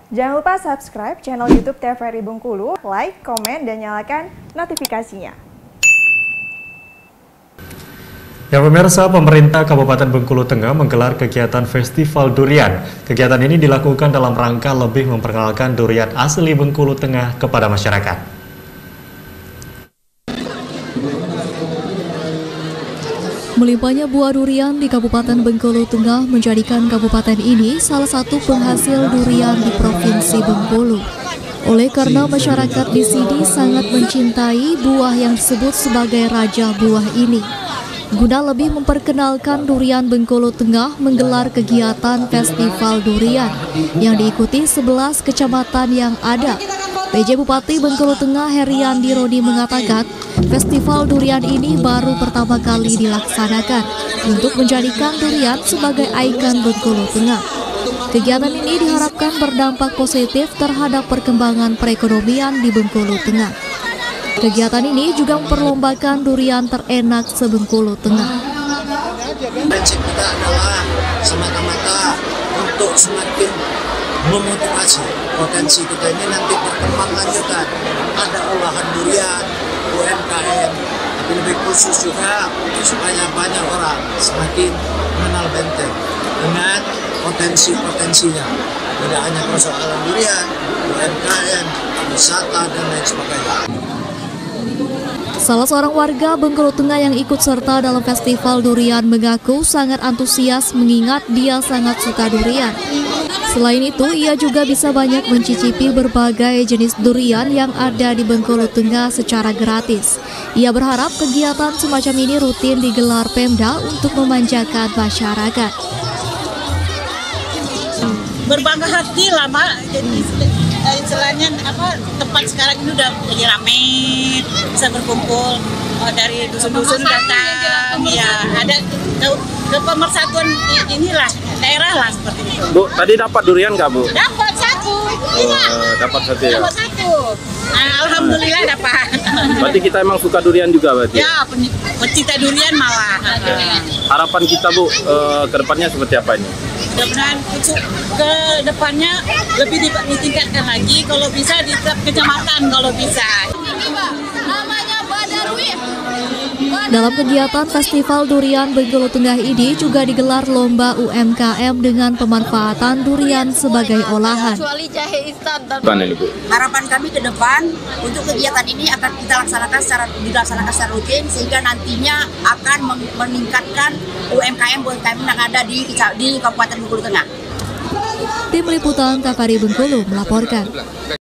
Jangan lupa subscribe channel YouTube TVRI Bengkulu, like, komen, dan nyalakan notifikasinya. Ya pemirsa, pemerintah Kabupaten Bengkulu Tengah menggelar kegiatan Festival Durian. Kegiatan ini dilakukan dalam rangka lebih memperkenalkan durian asli Bengkulu Tengah kepada masyarakat. Melimpahnya buah durian di Kabupaten Bengkulu Tengah menjadikan kabupaten ini salah satu penghasil durian di Provinsi Bengkulu. Oleh karena masyarakat di sini sangat mencintai buah yang disebut sebagai raja buah ini. Guna lebih memperkenalkan durian Bengkulu Tengah menggelar kegiatan Festival Durian yang diikuti 11 kecamatan yang ada. PJ Bupati Bengkulu Tengah Heriandi Rodi mengatakan, festival durian ini baru pertama kali dilaksanakan untuk menjadikan durian sebagai ikon Bengkulu Tengah. Kegiatan ini diharapkan berdampak positif terhadap perkembangan perekonomian di Bengkulu Tengah. Kegiatan ini juga memperlombakan durian terenak se-Bengkulu Tengah. Prinsip kita adalah semata-mata untuk semakin memotivasi potensi kita ini nanti berkembang lanjutan. Ada olahan durian, UMKM, tapi lebih khusus juga supaya banyak orang semakin mengenal Benteng dengan potensi-potensinya. Tidak hanya persoalan durian, UMKM, wisata, dan lain sebagainya. Salah seorang warga Bengkulu Tengah yang ikut serta dalam festival durian mengaku sangat antusias mengingat dia sangat suka durian. Selain itu, ia juga bisa banyak mencicipi berbagai jenis durian yang ada di Bengkulu Tengah secara gratis. Ia berharap kegiatan semacam ini rutin digelar Pemda untuk memanjakan masyarakat. Berbangga hati lah, Mak. Jadi istilahnya tempat sekarang ini udah jadi ramai, bisa berkumpul dari dusun-dusun datang, ya ada ke pemersatuan inilah daerah lah seperti itu. Bu, tadi dapat durian nggak, Bu? Dapat satu, dapat satu ya. Dapat satu. Nah, alhamdulillah dapat. Berarti kita emang suka durian juga berarti? Ya, pecinta durian malah. Harapan kita, Bu, ke depannya seperti apa ini? Mudah-mudahan ke depannya lebih ditingkatkan lagi, kalau bisa di tiap kecamatan kalau bisa. Dalam kegiatan Festival Durian Bengkulu Tengah ini juga digelar lomba UMKM dengan pemanfaatan durian sebagai olahan. Harapan kami ke depan untuk kegiatan ini akan kita dilaksanakan secara rutin sehingga nantinya akan meningkatkan UMKM yang ada di Kabupaten Bengkulu Tengah. Tim Liputan TVRI Bengkulu melaporkan.